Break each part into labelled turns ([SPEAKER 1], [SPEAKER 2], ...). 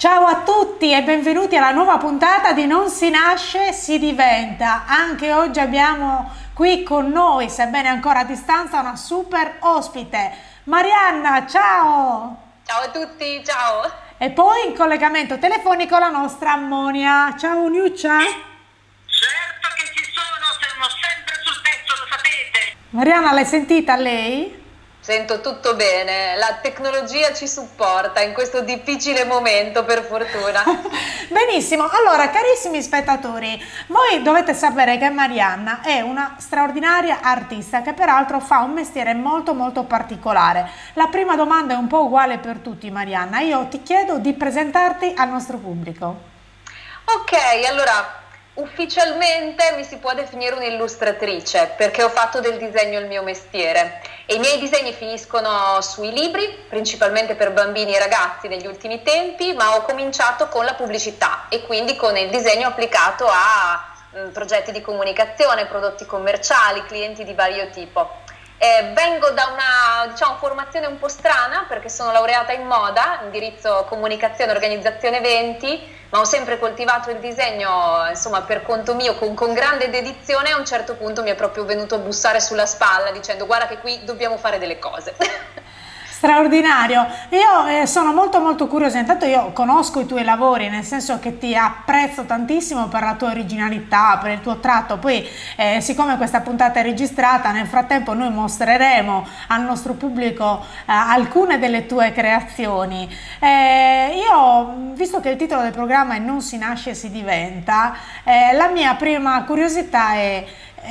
[SPEAKER 1] Ciao a tutti e benvenuti alla nuova puntata di Non si nasce, si diventa. Anche oggi abbiamo qui con noi, sebbene ancora a distanza, una super ospite. Marianna, ciao!
[SPEAKER 2] Ciao a tutti, ciao!
[SPEAKER 1] E poi in collegamento telefonico la nostra Monia. Ciao Niuccia!
[SPEAKER 3] Certo che ci sono sempre sul pezzo, lo sapete!
[SPEAKER 1] Marianna, l'hai sentita lei?
[SPEAKER 2] Sento tutto bene, la tecnologia ci supporta in questo difficile momento, per fortuna.
[SPEAKER 1] Benissimo, allora carissimi spettatori, voi dovete sapere che Marianna è una straordinaria artista che peraltro fa un mestiere molto particolare. La prima domanda è un po' uguale per tutti, Marianna, io ti chiedo di presentarti al nostro pubblico.
[SPEAKER 2] Ok, allora ufficialmente mi si può definire un'illustratrice perché ho fatto del disegno il mio mestiere e i miei disegni finiscono sui libri, principalmente per bambini e ragazzi negli ultimi tempi, ma ho cominciato con la pubblicità e quindi con il disegno applicato a progetti di comunicazione, prodotti commerciali, clienti di vario tipo. Vengo da una, diciamo, formazione un po' strana perché sono laureata in moda, indirizzo comunicazione e organizzazione eventi, ma ho sempre coltivato il disegno, insomma, per conto mio, con grande dedizione. A un certo punto mi è proprio venuto a bussare sulla spalla dicendo: guarda che qui dobbiamo fare delle cose.
[SPEAKER 1] Straordinario, io sono molto curiosa. Intanto io conosco i tuoi lavori, nel senso che ti apprezzo tantissimo per la tua originalità, per il tuo tratto. Poi siccome questa puntata è registrata, nel frattempo noi mostreremo al nostro pubblico alcune delle tue creazioni. Io, visto che il titolo del programma è Non si nasce, si diventa, la mia prima curiosità è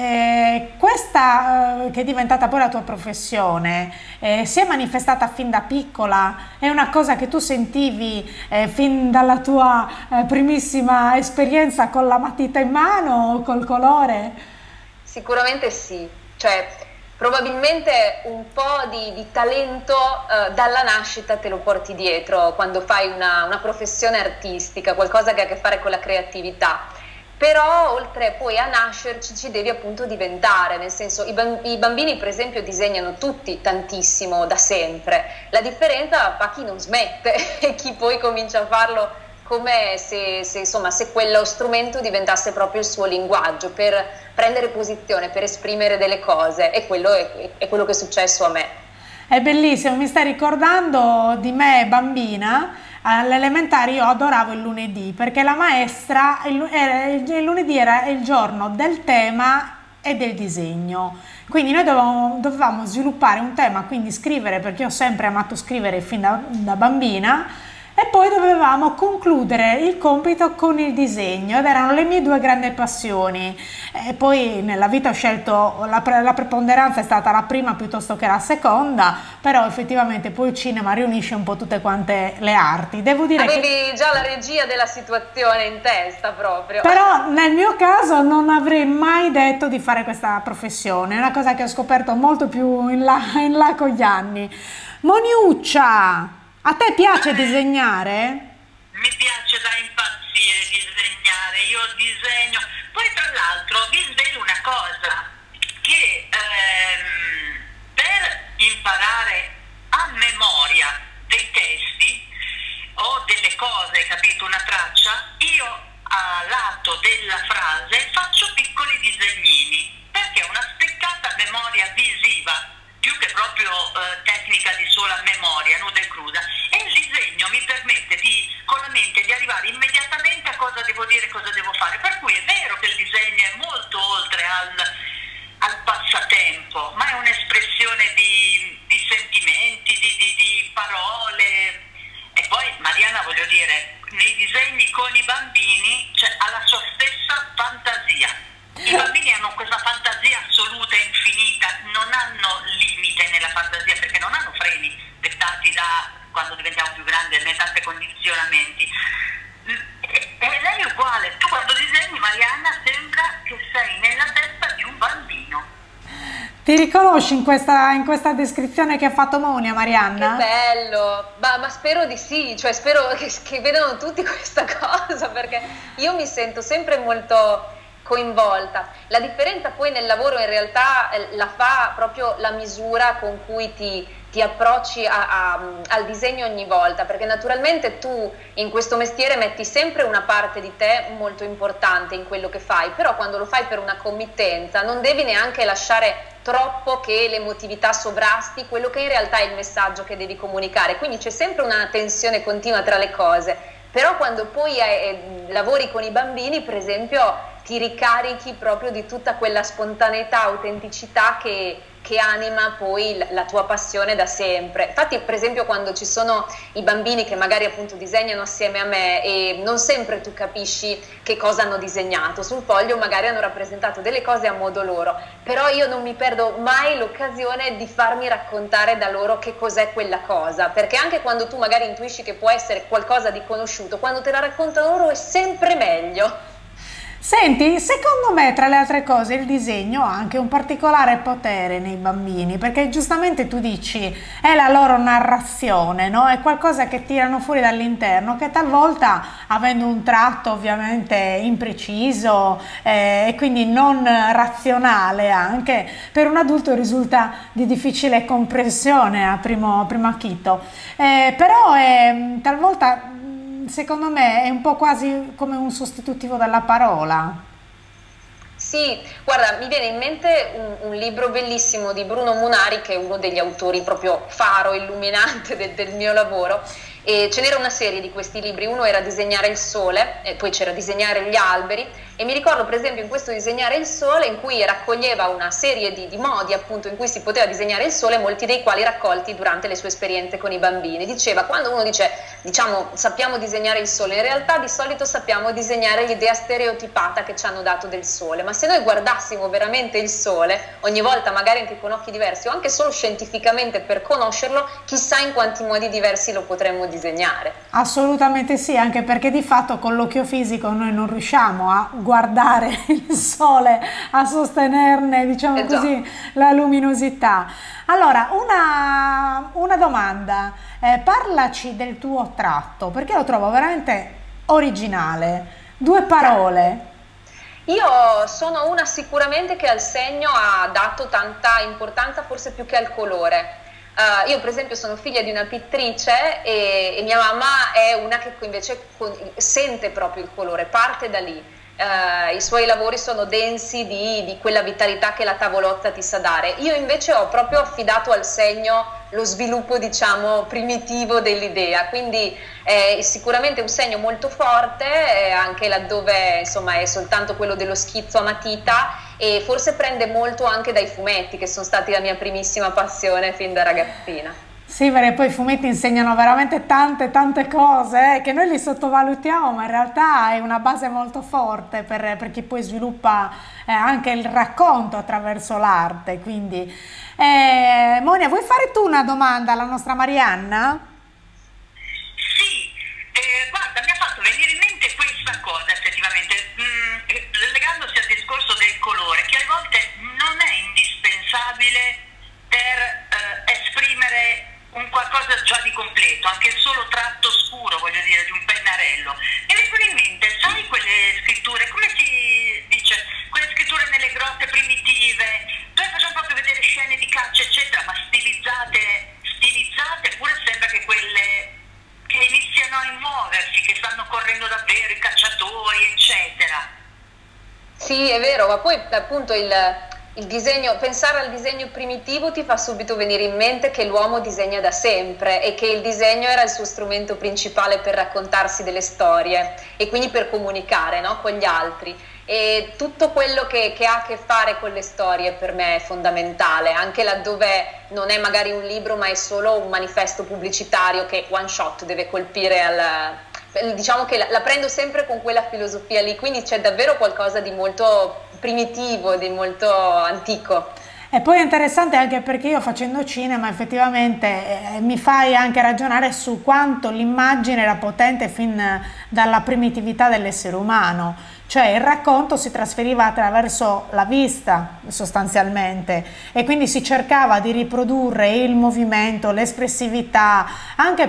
[SPEAKER 1] questa che è diventata poi la tua professione, si è manifestata fin da piccola? È una cosa che tu sentivi fin dalla tua primissima esperienza con la matita in mano o col colore?
[SPEAKER 2] Sicuramente sì, cioè probabilmente un po' di talento dalla nascita te lo porti dietro quando fai una professione artistica, qualcosa che ha a che fare con la creatività. Però oltre poi a nascerci ci devi appunto diventare, nel senso i bambini per esempio disegnano tutti tantissimo da sempre, la differenza fa chi non smette e chi poi comincia a farlo come se quello strumento diventasse proprio il suo linguaggio per prendere posizione, per esprimere delle cose, e quello è quello che è successo a me.
[SPEAKER 1] È bellissimo, mi stai ricordando di me bambina. All'elementare io adoravo il lunedì perché la maestra, il lunedì era il giorno del tema e del disegno, quindi noi dovevamo sviluppare un tema, quindi scrivere, perché io ho sempre amato scrivere fin da bambina, e poi dovevamo concludere il compito con il disegno, ed erano le mie due grandi passioni. E poi nella vita ho scelto la preponderanza è stata la prima piuttosto che la seconda, però effettivamente poi il cinema riunisce un po' tutte quante le arti. Devo dire
[SPEAKER 2] avevi già la regia della situazione in testa proprio.
[SPEAKER 1] Però nel mio caso non avrei mai detto di fare questa professione, è una cosa che ho scoperto molto più in là con gli anni. Moniuccia, a te piace disegnare?
[SPEAKER 3] Mi piace da impazzire disegnare, io disegno. Poi tra l'altro vi svelo una cosa, che per imparare a memoria dei testi o delle cose, capito, una traccia, io a lato della frase faccio piccoli disegnini, perché una spiccata memoria visiva, più che proprio tecnica di sola memoria, nuda e cruda, e il disegno mi permette con la mente di arrivare immediatamente a cosa devo dire, cosa devo fare, per cui è vero che il disegno è molto oltre al passatempo, ma è un'espressione di sentimenti, di parole. E poi Marianna, voglio dire, nei disegni con i bambini ha la sua stessa fantasia. I bambini hanno questa fantasia assoluta e infinita, non hanno limite nella fantasia perché non hanno freni dettati da quando diventiamo più grandi, né tanti condizionamenti. E lei è uguale, tu quando disegni, Marianna, sembra che sei nella testa di un bambino.
[SPEAKER 1] Ti riconosci in questa descrizione che ha fatto Monia, Marianna?
[SPEAKER 2] Che bello, ma spero di sì, cioè spero che vedano tutti questa cosa, perché io mi sento sempre molto coinvolta. La differenza poi nel lavoro in realtà la fa proprio la misura con cui ti ti approcci al disegno ogni volta, perché naturalmente tu in questo mestiere metti sempre una parte di te molto importante in quello che fai, però quando lo fai per una committenza non devi neanche lasciare troppo che l'emotività sovrasti quello che in realtà è il messaggio che devi comunicare, quindi c'è sempre una tensione continua tra le cose, però quando poi lavori con i bambini, per esempio, ti ricarichi proprio di tutta quella spontaneità, autenticità che anima poi la tua passione da sempre. Infatti, per esempio, quando ci sono i bambini che magari appunto disegnano assieme a me e non sempre tu capisci che cosa hanno disegnato, sul foglio magari hanno rappresentato delle cose a modo loro, però io non mi perdo mai l'occasione di farmi raccontare da loro che cos'è quella cosa, perché anche quando tu magari intuisci che può essere qualcosa di conosciuto, quando te la raccontano loro è sempre meglio.
[SPEAKER 1] Senti, secondo me tra le altre cose il disegno ha anche un particolare potere nei bambini, perché giustamente tu dici è la loro narrazione, no? È qualcosa che tirano fuori dall'interno, che talvolta, avendo un tratto ovviamente impreciso e quindi non razionale anche, per un adulto risulta di difficile comprensione a primo acchito, però talvolta secondo me è un po' quasi come un sostitutivo della parola.
[SPEAKER 2] Sì, guarda, mi viene in mente un libro bellissimo di Bruno Munari, che è uno degli autori proprio faro, illuminante del mio lavoro, e ce n'era una serie di questi libri. Uno era Disegnare il sole, e poi c'era Disegnare gli alberi, e mi ricordo per esempio in questo Disegnare il sole in cui raccoglieva una serie di modi appunto in cui si poteva disegnare il sole, molti dei quali raccolti durante le sue esperienze con i bambini. Diceva, quando uno dice, diciamo, sappiamo disegnare il sole, in realtà di solito sappiamo disegnare l'idea stereotipata che ci hanno dato del sole, ma se noi guardassimo veramente il sole, ogni volta magari anche con occhi diversi o anche solo scientificamente per conoscerlo, chissà in quanti modi diversi lo potremmo disegnare.
[SPEAKER 1] Assolutamente sì, anche perché di fatto con l'occhio fisico noi non riusciamo a guardare il sole, a sostenerne, diciamo così, la luminosità. Allora, una domanda, parlaci del tuo tratto, perché lo trovo veramente originale. 2 parole.
[SPEAKER 2] Io sono una sicuramente che al segno ha dato tanta importanza, forse più che al colore. Io per esempio sono figlia di una pittrice e mia mamma è una che invece sente proprio il colore, parte da lì. I suoi lavori sono densi di quella vitalità che la tavolozza ti sa dare. Io invece ho proprio affidato al segno lo sviluppo, diciamo, primitivo dell'idea, quindi è sicuramente un segno molto forte, anche laddove insomma è soltanto quello dello schizzo a matita, e forse prende molto anche dai fumetti, che sono stati la mia primissima passione fin da ragazzina.
[SPEAKER 1] Sì, perché poi i fumetti insegnano veramente tante cose, che noi li sottovalutiamo, ma in realtà è una base molto forte per chi poi sviluppa anche il racconto attraverso l'arte. Quindi, Monia, vuoi fare tu una domanda alla nostra Marianna?
[SPEAKER 3] Sì, guarda, mi ha fatto venire in mente questa cosa effettivamente, legandosi al discorso del colore, che a volte non è indispensabile per esprimere un qualcosa già di completo, anche il solo tratto scuro, voglio dire, di un pennarello. E mi viene in mente, sai quelle scritture, come si dice, quelle scritture nelle grotte primitive, noi facciamo proprio vedere scene di caccia eccetera, ma stilizzate, eppure sembra che quelle che iniziano a muoversi, che stanno correndo davvero, i cacciatori eccetera.
[SPEAKER 2] Sì, è vero, ma poi appunto il disegno, pensare al disegno primitivo ti fa subito venire in mente che l'uomo disegna da sempre e che il disegno era il suo strumento principale per raccontarsi delle storie e quindi per comunicare, no, con gli altri. E tutto quello che ha a che fare con le storie per me è fondamentale, anche laddove non è magari un libro ma è solo un manifesto pubblicitario che one shot deve colpire diciamo che la prendo sempre con quella filosofia lì, quindi c'è davvero qualcosa di molto primitivo, di molto antico.
[SPEAKER 1] E poi è interessante anche perché io facendo cinema effettivamente mi fai anche ragionare su quanto l'immagine era potente fin dalla primitività dell'essere umano, cioè il racconto si trasferiva attraverso la vista sostanzialmente, e quindi si cercava di riprodurre il movimento, l'espressività, anche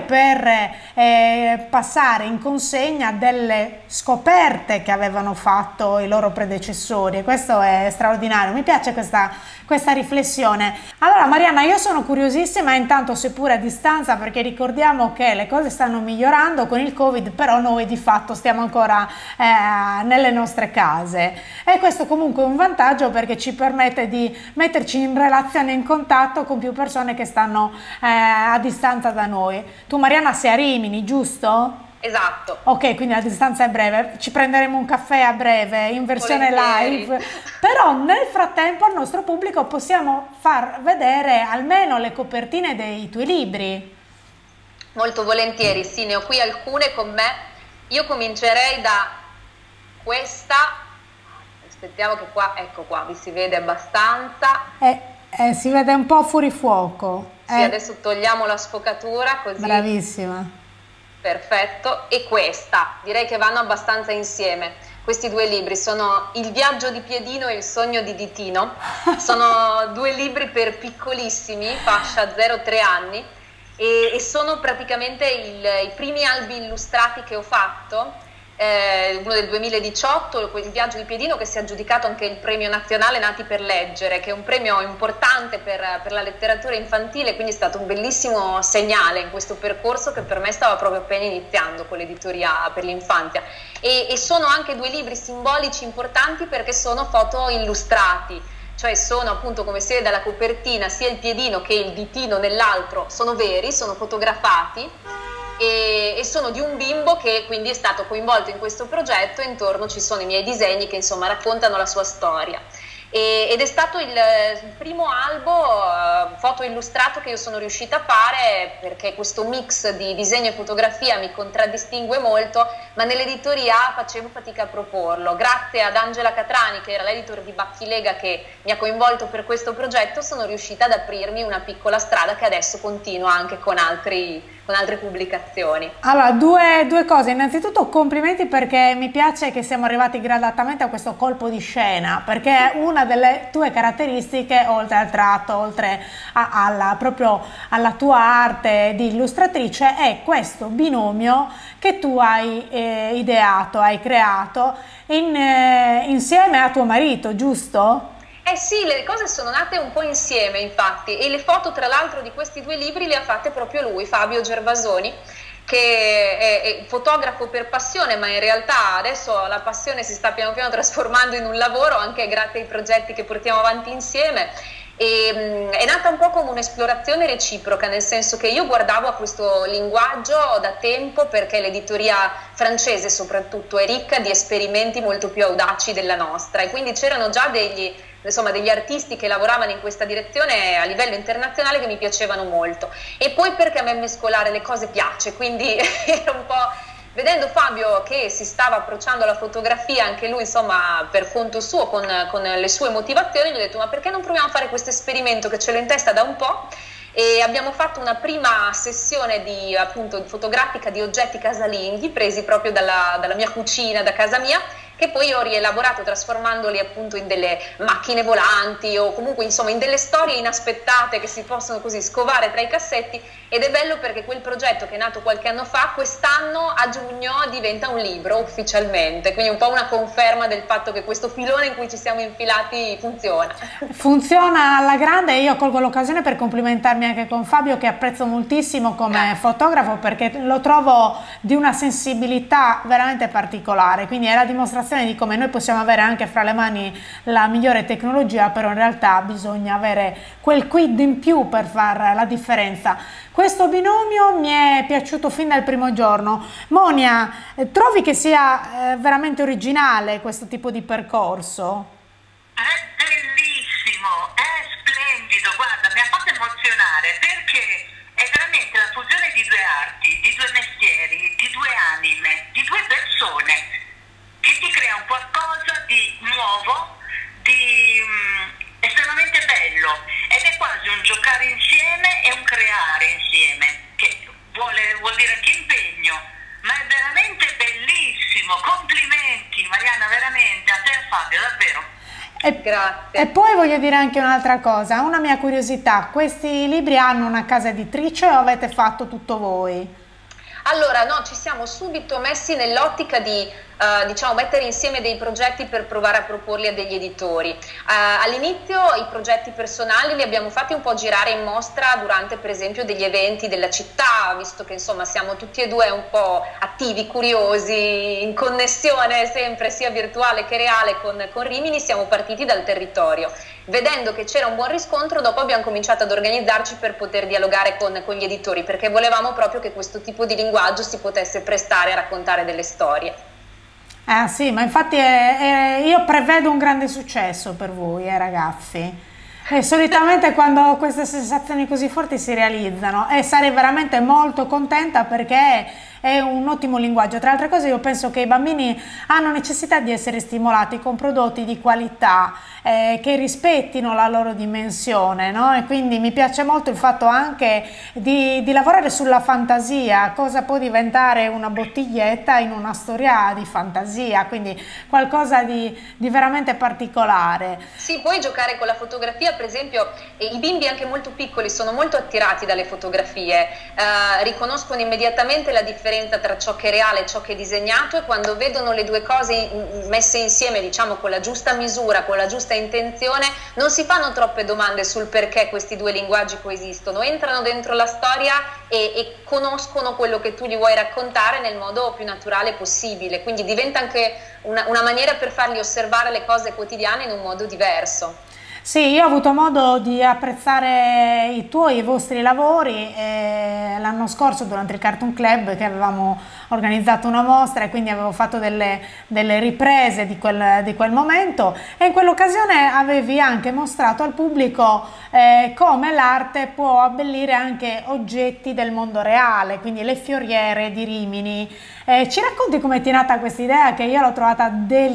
[SPEAKER 1] per passare in consegna delle scoperte che avevano fatto i loro predecessori, e questo è straordinario. Mi piace questa riflessione. Allora Marianna, io sono curiosissima intanto, seppure a distanza, perché ricordiamo che le cose stanno migliorando con il Covid, però noi di fatto stiamo ancora nelle nostre case, e questo comunque è un vantaggio perché ci permette di metterci in relazione, in contatto con più persone che stanno a distanza da noi. Tu Marianna sei a Rimini, giusto?
[SPEAKER 2] Esatto.
[SPEAKER 1] Ok, quindi la distanza è breve, ci prenderemo un caffè a breve in versione
[SPEAKER 2] Volentieri.
[SPEAKER 1] live, però nel frattempo al nostro pubblico possiamo far vedere almeno le copertine dei tuoi libri.
[SPEAKER 2] Molto volentieri, sì, ne ho qui alcune con me. Io comincerei da questa, aspettiamo che qua, ecco qua, vi si vede abbastanza.
[SPEAKER 1] Si vede un po' fuori fuoco.
[SPEAKER 2] Sì, adesso togliamo la sfocatura così.
[SPEAKER 1] Bravissima.
[SPEAKER 2] Perfetto, e questa, direi che vanno abbastanza insieme. Questi due libri sono Il viaggio di Piedino e Il sogno di Ditino, sono due libri per piccolissimi, fascia 0-3 anni, e sono praticamente i primi albi illustrati che ho fatto, uno del 2018, Il viaggio di Piedino, che si è aggiudicato anche il premio nazionale Nati per leggere, che è un premio importante per la letteratura infantile, quindi è stato un bellissimo segnale in questo percorso che per me stava proprio appena iniziando con l'editoria per l'infanzia, e sono anche due libri simbolici importanti perché sono foto illustrati, cioè sono appunto, come si vede dalla copertina, sia il piedino che il ditino nell'altro sono veri, sono fotografati, e sono di un bimbo che quindi è stato coinvolto in questo progetto, e intorno ci sono i miei disegni che insomma raccontano la sua storia. Ed è stato il primo albo foto illustrato che io sono riuscita a fare, perché questo mix di disegno e fotografia mi contraddistingue molto, ma nell'editoria facevo fatica a proporlo. Grazie ad Angela Catrani, che era l'editor di Bacchilega che mi ha coinvolto per questo progetto, sono riuscita ad aprirmi una piccola strada che adesso continua anche con altre pubblicazioni.
[SPEAKER 1] Allora, due cose. Innanzitutto complimenti, perché mi piace che siamo arrivati gradatamente a questo colpo di scena, perché una delle tue caratteristiche, oltre al tratto, oltre proprio alla tua arte di illustratrice, è questo binomio che tu hai ideato, hai creato insieme a tuo marito, giusto?
[SPEAKER 2] Eh sì, le cose sono nate un po' insieme infatti, e le foto tra l'altro di questi due libri le ha fatte proprio lui, Fabio Gervasoni, che è fotografo per passione, ma in realtà adesso la passione si sta piano piano trasformando in un lavoro, anche grazie ai progetti che portiamo avanti insieme. E è nata un po' come un'esplorazione reciproca, nel senso che io guardavo a questo linguaggio da tempo, perché l'editoria francese soprattutto è ricca di esperimenti molto più audaci della nostra, e quindi c'erano già degli artisti che lavoravano in questa direzione a livello internazionale che mi piacevano molto, e poi perché a me mescolare le cose piace, quindi era un po'... Vedendo Fabio che si stava approcciando alla fotografia, anche lui insomma per conto suo, con le sue motivazioni, gli ho detto: ma perché non proviamo a fare questo esperimento che ce l'ho in testa da un po'? E abbiamo fatto una prima sessione appunto fotografica di oggetti casalinghi presi proprio dalla mia cucina, da casa mia, che poi ho rielaborato trasformandoli appunto in delle macchine volanti, o comunque insomma in delle storie inaspettate che si possono così scovare tra i cassetti. Ed è bello perché quel progetto, che è nato qualche anno fa, quest'anno a giugno diventa un libro ufficialmente, quindi un po' una conferma del fatto che questo filone in cui ci siamo infilati funziona
[SPEAKER 1] alla grande. E io colgo l'occasione per complimentarmi anche con Fabio, che apprezzo moltissimo come fotografo, perché lo trovo di una sensibilità veramente particolare, quindi è la dimostrazione di come noi possiamo avere anche fra le mani la migliore tecnologia, però in realtà bisogna avere quel quid in più per fare la differenza. Questo binomio mi è piaciuto fin dal primo giorno. Monia, trovi che sia veramente originale questo tipo di percorso?
[SPEAKER 3] È bellissimo, è splendido, guarda, mi ha fatto emozionare, perché è veramente la fusione di due arti, di due mestieri, di due anime, di due persone, che ti crea un qualcosa di nuovo, di estremamente bello, ed è quasi un giocare insieme e un creare insieme, che vuol dire anche impegno, ma è veramente bellissimo. Complimenti Marianna, veramente. Fabio, davvero.
[SPEAKER 2] Grazie.
[SPEAKER 1] E poi voglio dire anche un'altra cosa, una mia curiosità, questi libri hanno una casa editrice o avete fatto tutto voi?
[SPEAKER 2] Allora, no, ci siamo subito messi nell'ottica di diciamo, mettere insieme dei progetti per provare a proporli a degli editori. All'inizio i progetti personali li abbiamo fatti un po' girare in mostra durante per esempio degli eventi della città, visto che insomma siamo tutti e due un po' attivi, curiosi, in connessione sempre sia virtuale che reale con Rimini, siamo partiti dal territorio. Vedendo che c'era un buon riscontro, dopo abbiamo cominciato ad organizzarci per poter dialogare con gli editori, perché volevamo proprio che questo tipo di linguaggio si potesse prestare a raccontare delle storie.
[SPEAKER 1] Sì, ma infatti io prevedo un grande successo per voi, ragazzi. E solitamente quando queste sensazioni così forti si realizzano e sarei veramente molto contenta perché è un ottimo linguaggio. Tra le altre cose io penso che i bambini hanno necessità di essere stimolati con prodotti di qualità che rispettino la loro dimensione, no? E quindi mi piace molto il fatto anche di lavorare sulla fantasia, cosa può diventare una bottiglietta in una storia di fantasia, quindi qualcosa di veramente particolare.
[SPEAKER 2] Sì, puoi giocare con la fotografia, per esempio i bimbi anche molto piccoli sono molto attirati dalle fotografie, riconoscono immediatamente la differenza tra ciò che è reale e ciò che è disegnato, e quando vedono le due cose messe insieme, diciamo con la giusta misura, con la giusta intenzione, non si fanno troppe domande sul perché questi due linguaggi coesistono, entrano dentro la storia e conoscono quello che tu gli vuoi raccontare nel modo più naturale possibile, quindi diventa anche una maniera per fargli osservare le cose quotidiane in un modo diverso.
[SPEAKER 1] Sì, io ho avuto modo di apprezzare i tuoi e i vostri lavori l'anno scorso durante il Cartoon Club, che avevamo organizzato una mostra e quindi avevo fatto delle riprese di quel momento, e in quell'occasione avevi anche mostrato al pubblico come l'arte può abbellire anche oggetti del mondo reale, quindi le fioriere di Rimini. Ci racconti come ti è nata questa idea, che io l'ho trovata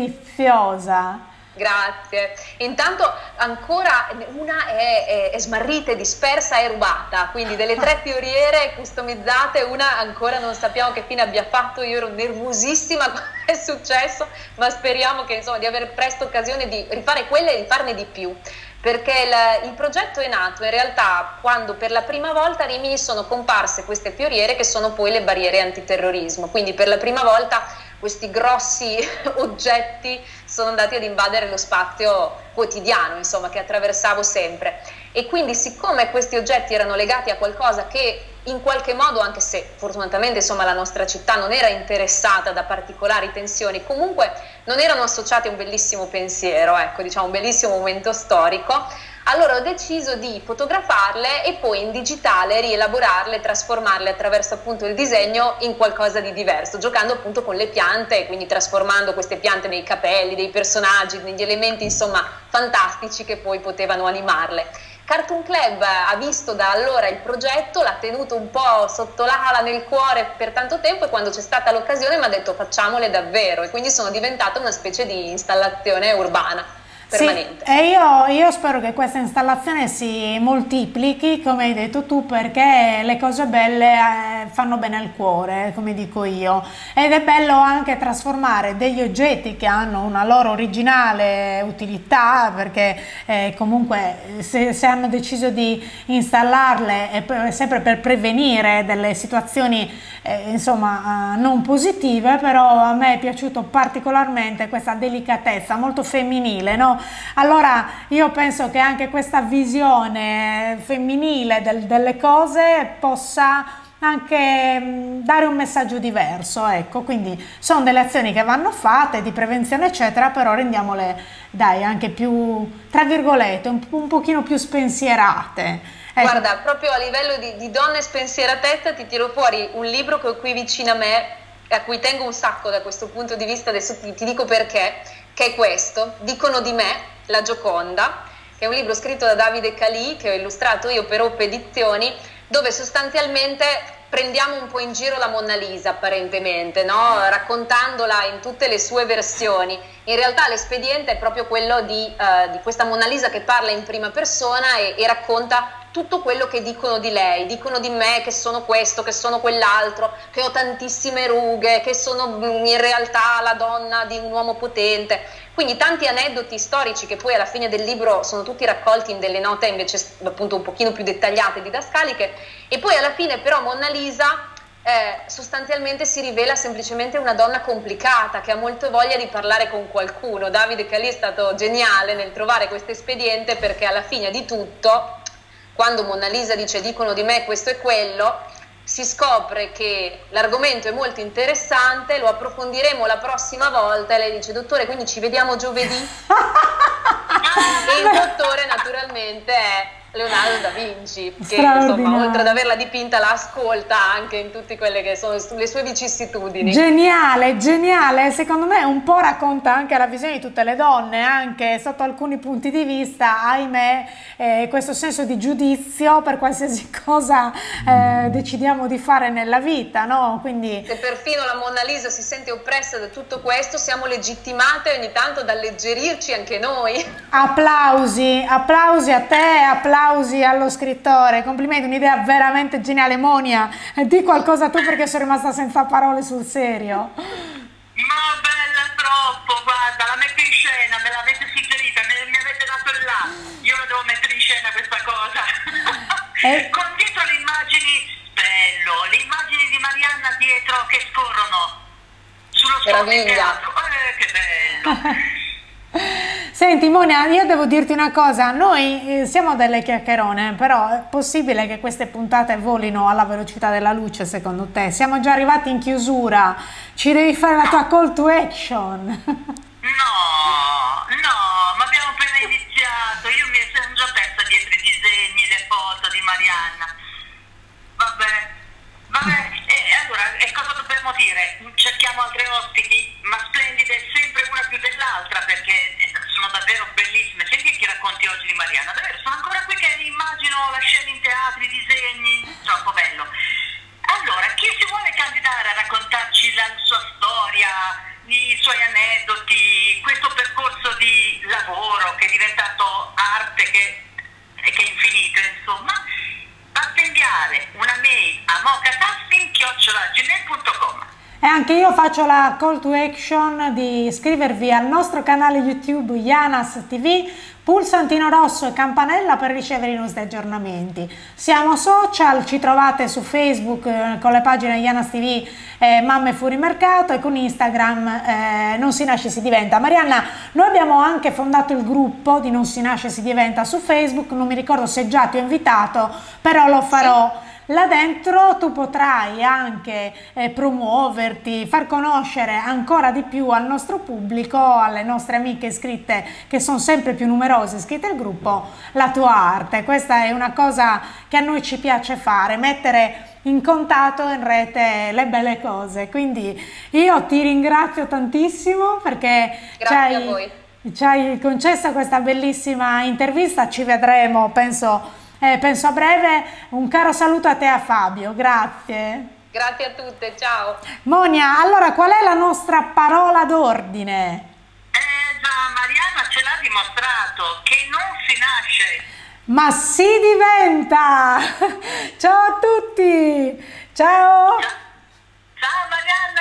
[SPEAKER 1] deliziosa?
[SPEAKER 2] Grazie. Intanto ancora una è smarrita, è dispersa e rubata, quindi delle 3 fioriere customizzate, una ancora non sappiamo che fine abbia fatto. Io ero nervosissima quando è successo, ma speriamo che insomma di avere presto occasione di rifare quelle e di farne di più, perché il progetto è nato in realtà quando per la prima volta a Rimini sono comparse queste fioriere che sono poi le barriere antiterrorismo, quindi per la prima volta questi grossi oggetti sono andati ad invadere lo spazio quotidiano, insomma, che attraversavo sempre. E quindi siccome questi oggetti erano legati a qualcosa che in qualche modo, anche se fortunatamente insomma la nostra città non era interessata da particolari tensioni, comunque non erano associati a un bellissimo pensiero, ecco, diciamo un bellissimo momento storico, allora ho deciso di fotografarle e poi in digitale rielaborarle, trasformarle attraverso appunto il disegno in qualcosa di diverso, giocando appunto con le piante, quindi trasformando queste piante nei capelli, dei personaggi, negli elementi insomma fantastici che poi potevano animarle. Cartoon Club ha visto da allora il progetto, l'ha tenuto un po' sotto l'ala nel cuore per tanto tempo, e quando c'è stata l'occasione mi ha detto facciamole davvero, e quindi sono diventata una specie di installazione urbana permanente.
[SPEAKER 1] Sì, e io spero che questa installazione si moltiplichi, come hai detto tu, perché le cose belle fanno bene al cuore, come dico io, ed è bello anche trasformare degli oggetti che hanno una loro originale utilità, perché comunque se hanno deciso di installarle è sempre per prevenire delle situazioni insomma non positive, però a me è piaciuto particolarmente questa delicatezza molto femminile, no? Allora io penso che anche questa visione femminile delle cose possa anche dare un messaggio diverso, ecco, quindi sono delle azioni che vanno fatte di prevenzione eccetera, però rendiamole dai anche più, tra virgolette, un pochino più spensierate. Ecco.
[SPEAKER 2] Guarda, proprio a livello di donne spensieratezza ti tiro fuori un libro che ho qui vicino a me, a cui tengo un sacco da questo punto di vista, adesso ti dico perché, che è questo, Dicono di me, La Gioconda, che è un libro scritto da Davide Calì, che ho illustrato io per Oppe Edizioni, dove sostanzialmente prendiamo un po' in giro la Monna Lisa apparentemente, no? Raccontandola in tutte le sue versioni. In realtà l'espediente è proprio quello di questa Monna Lisa che parla in prima persona e racconta tutto quello che dicono di lei, dicono di me che sono questo, che sono quell'altro, che ho tantissime rughe, che sono in realtà la donna di un uomo potente. Quindi tanti aneddoti storici che poi alla fine del libro sono tutti raccolti in delle note invece appunto un pochino più dettagliate, didascaliche, e poi alla fine però Monna Lisa sostanzialmente si rivela semplicemente una donna complicata che ha molto voglia di parlare con qualcuno. Davide Calì è stato geniale nel trovare questo espediente, perché alla fine di tutto, quando Monna Lisa dice dicono di me questo e quello, si scopre che l'argomento è molto interessante, lo approfondiremo la prossima volta, e lei dice dottore quindi ci vediamo giovedì? E il dottore naturalmente è Leonardo da Vinci, che insomma oltre ad averla dipinta la ascolta anche in tutte quelle che sono le sue vicissitudini.
[SPEAKER 1] Geniale, geniale, secondo me un po' racconta anche la visione di tutte le donne, anche sotto alcuni punti di vista, ahimè, questo senso di giudizio per qualsiasi cosa decidiamo di fare nella vita, no? Quindi
[SPEAKER 2] se perfino la Monna Lisa si sente oppressa da tutto questo, siamo legittimate ogni tanto ad alleggerirci anche noi.
[SPEAKER 1] Applausi, applausi a te, applausi allo scrittore, complimenti, un'idea veramente geniale. Monia, di qualcosa tu perché sono rimasta senza parole sul serio.
[SPEAKER 3] Ma bella troppo, guarda, la metto in scena, me l'avete suggerita, mi avete dato il là, io la devo mettere in scena questa cosa. Con dietro le immagini, bello, le immagini di Marianna dietro che scorrono sullo sfondo del teatro, che bello.
[SPEAKER 1] Senti Monia, io devo dirti una cosa, noi siamo delle chiacchierone, però è possibile che queste puntate volino alla velocità della luce secondo te? Siamo già arrivati in chiusura, ci devi fare la tua call to action.
[SPEAKER 3] No, ma abbiamo appena iniziato, io mi sono già persa dietro i disegni, le foto di Marianna. Vabbè, allora, e cosa dobbiamo dire? Cerchiamo altre ospiti, ma splendide, sempre una più dell'altra, perché sono davvero bellissime. Senti che racconti oggi di Marianna, davvero, sono ancora qui che immagino la scena in teatro, i disegni, troppo bello. Allora, chi si vuole candidare a raccontarci la sua storia, i suoi aneddoti, questo percorso di lavoro che è diventato arte, che è infinito, insomma, basta inviare una mail a mocatassin@gmail.com.
[SPEAKER 1] E anche io faccio la call to action di iscrivervi al nostro canale YouTube Yanas TV, pulsantino rosso e campanella per ricevere i nostri aggiornamenti. Siamo social, ci trovate su Facebook con le pagine Yanas TV Mamme Fuori Mercato, e con Instagram Non si nasce si diventa. Marianna, noi abbiamo anche fondato il gruppo di Non si nasce si diventa su Facebook, non mi ricordo se già ti ho invitato, però lo farò. Là dentro tu potrai anche promuoverti, far conoscere ancora di più al nostro pubblico, alle nostre amiche iscritte, che sono sempre più numerose iscritte al gruppo, la tua arte. Questa è una cosa che a noi ci piace fare, mettere in contatto in rete le belle cose. Quindi io ti ringrazio tantissimo perché ci hai concesso questa bellissima intervista. Ci vedremo, penso a breve. Un caro saluto a te e a Fabio, grazie.
[SPEAKER 2] Grazie a tutte, ciao.
[SPEAKER 1] Monia, allora qual è la nostra parola d'ordine?
[SPEAKER 3] Già, Marianna ce l'ha dimostrato, che non si nasce,
[SPEAKER 1] ma si diventa. Ciao a tutti, ciao.
[SPEAKER 3] Ciao Marianna.